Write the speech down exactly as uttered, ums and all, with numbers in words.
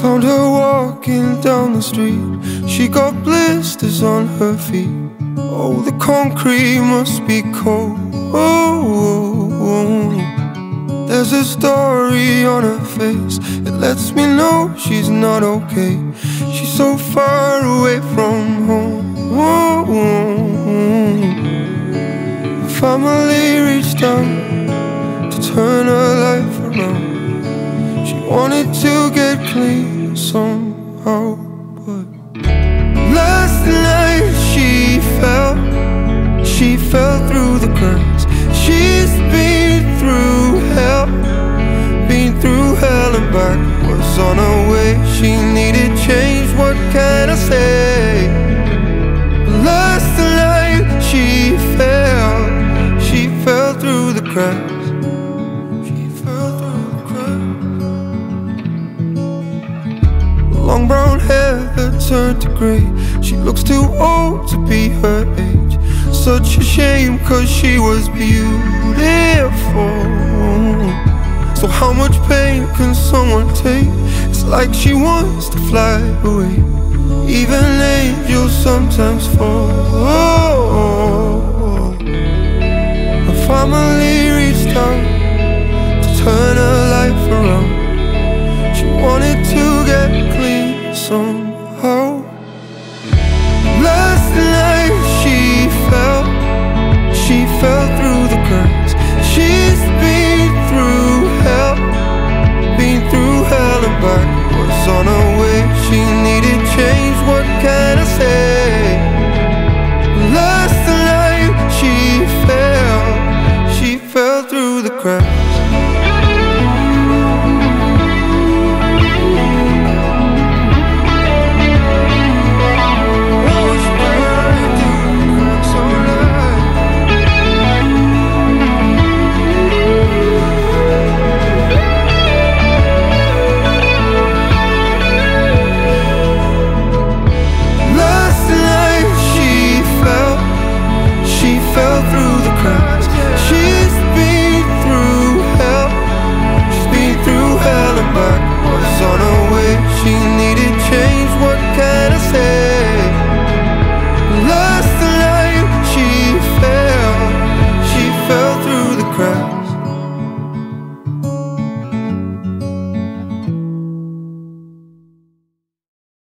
Found her walking down the street. She got blisters on her feet. Oh, the concrete must be cold. Oh, there's a story on her face. It lets me know she's not okay. She's so far away from home. Oh, her family reached out to turn her life around. She wanted to get clean somehow, but last night she fell. She fell through the cracks. She's been through hell, been through hell and back. Was on her way, she needed change. What can I say? Last night she fell. She fell through the cracks. Long brown hair that turned to grey. She looks too old to be her age. Such a shame, cause she was beautiful. So how much pain can someone take? It's like she wants to fly away. Even angels sometimes fall. Her family reached out to turn her life around. She wanted to get clean somehow.